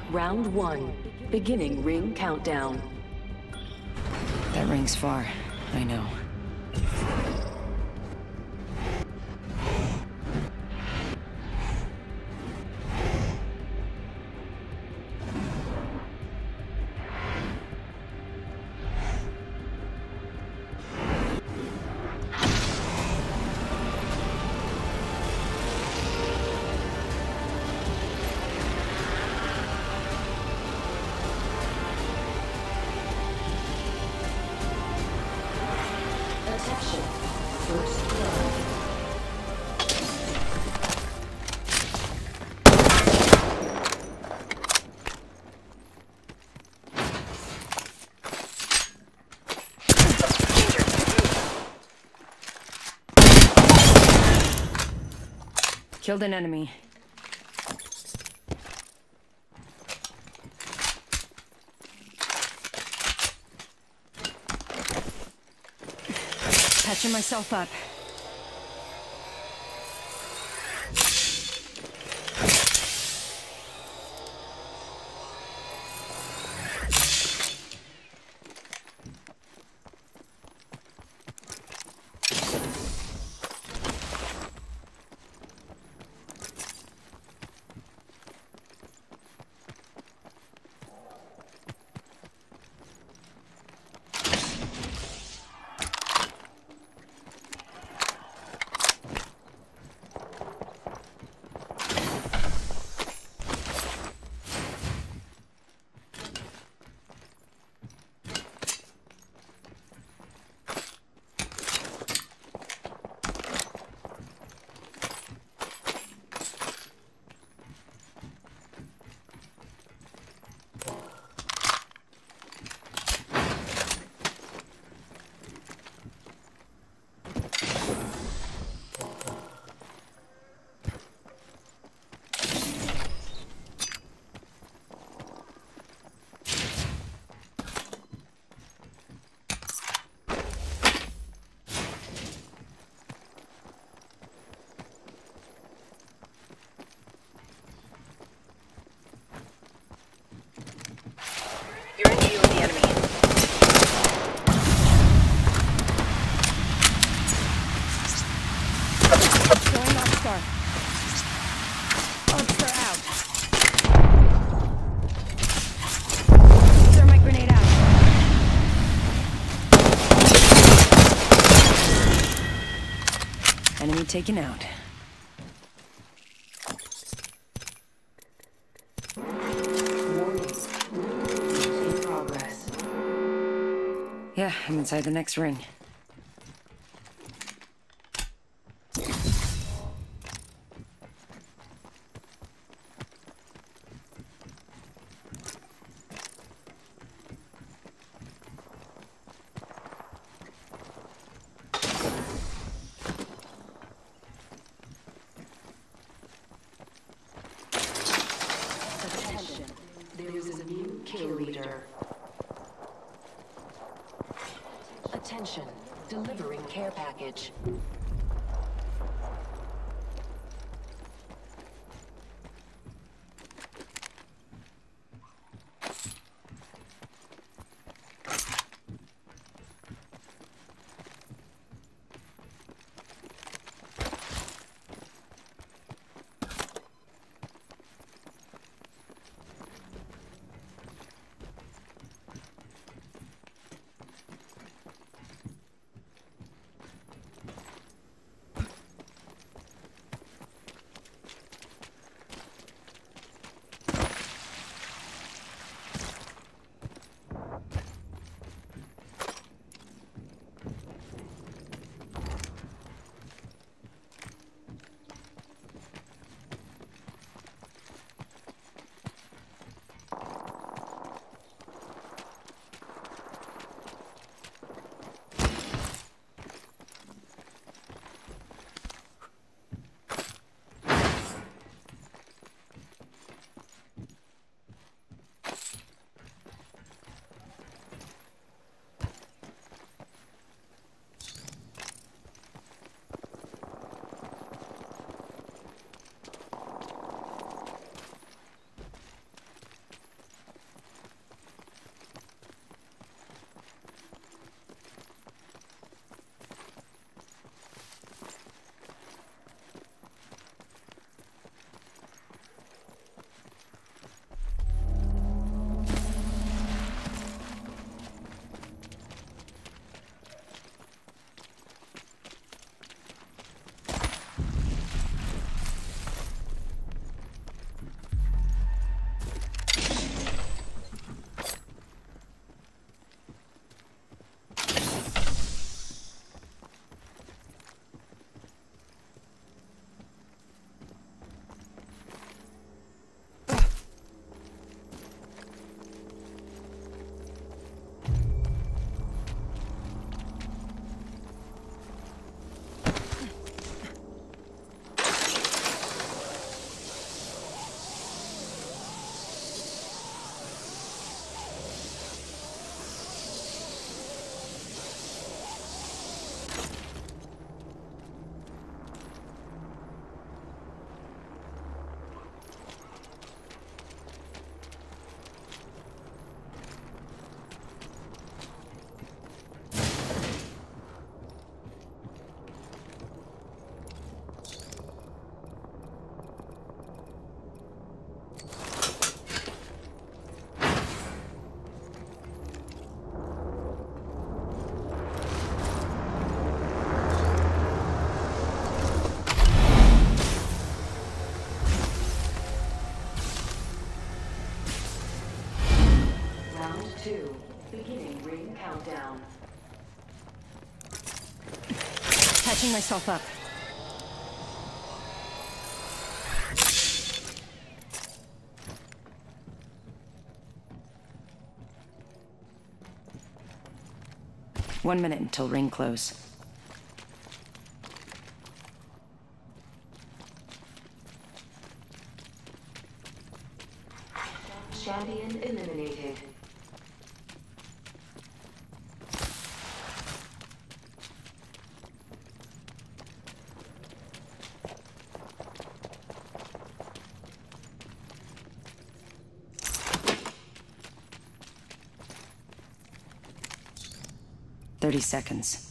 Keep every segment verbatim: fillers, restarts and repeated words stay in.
Round one. Beginning ring countdown. That ring's far, I know. Attention. First blood. Killed an enemy. Patching myself up. You're in view of the enemy. Going on star. Monster out. Thermite grenade out. Enemy taken out. In progress. Yeah, I'm inside the next ring. Attention. There is a new kill leader. Attention. Delivering care package. countdown. Catching myself up. One minute until ring close. Champion eliminated. Thirty seconds.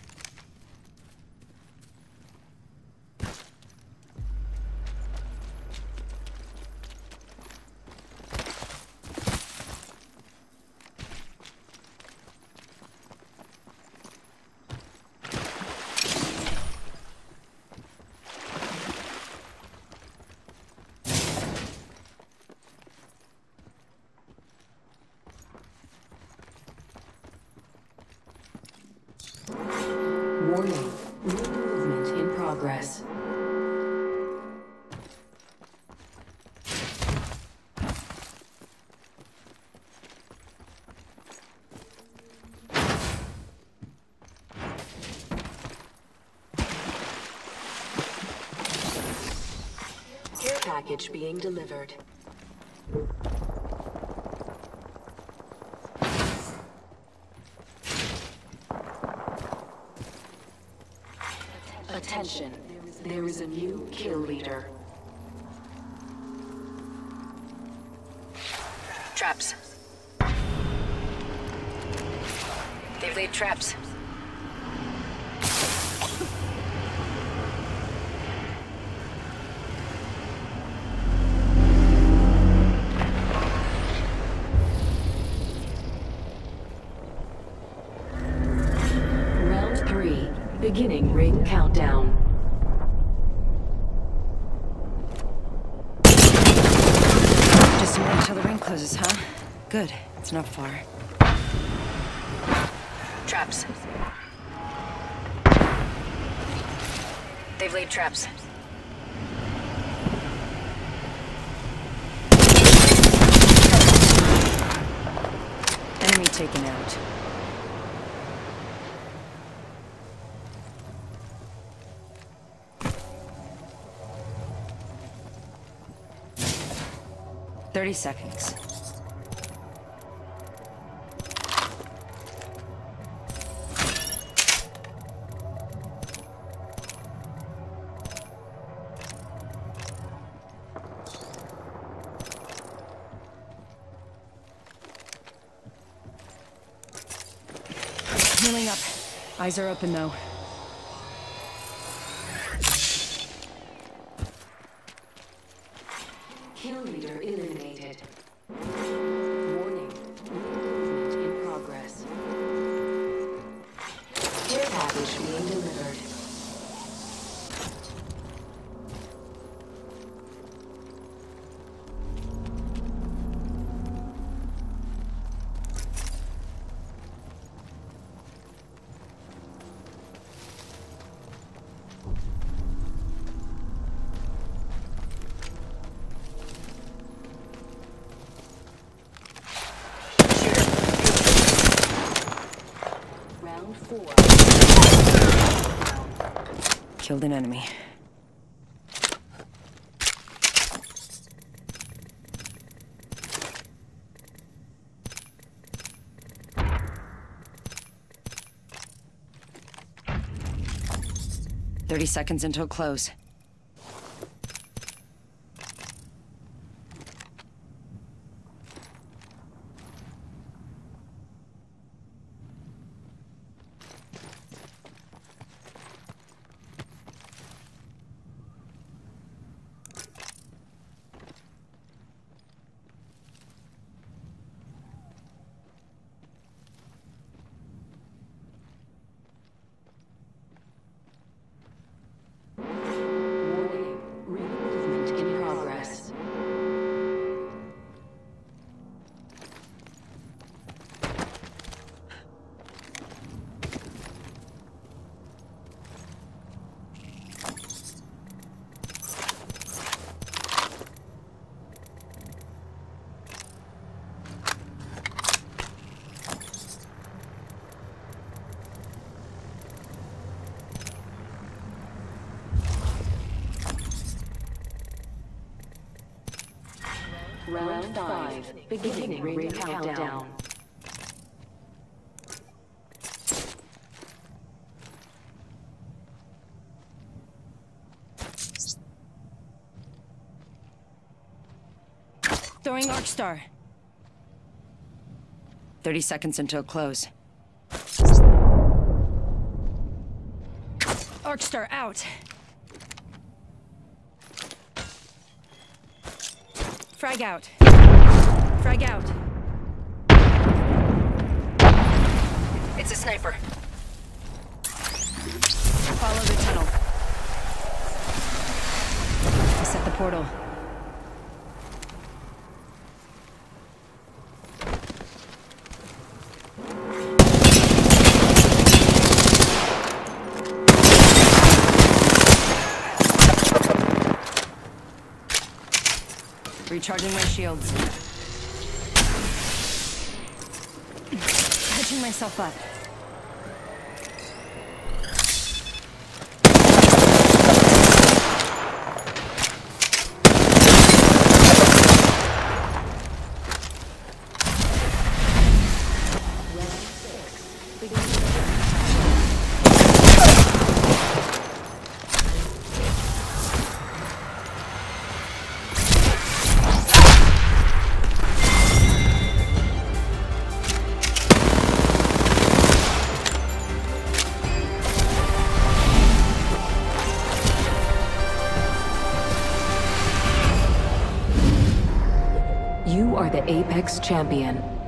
Warning. Movement in progress. Care package being delivered. Attention, there is a new kill leader. Traps. They've laid traps. Round three, beginning ring countdown. Just a minute until the ring closes, huh? Good. It's not far. Traps. They've laid traps. Enemy taken out. Thirty seconds. Healing up. Eyes are open though. Kill leader eliminated. Warning. Movement in progress. Care package being delivered. Round four. Killed an enemy. Thirty seconds until close. Round five. Beginning ring countdown. Throwing Arcstar. Thirty seconds until close. Arcstar out. Frag out. Frag out. It's a sniper. Follow the tunnel. I set the portal. Recharging my shields. Patching myself up. You are the Apex champion.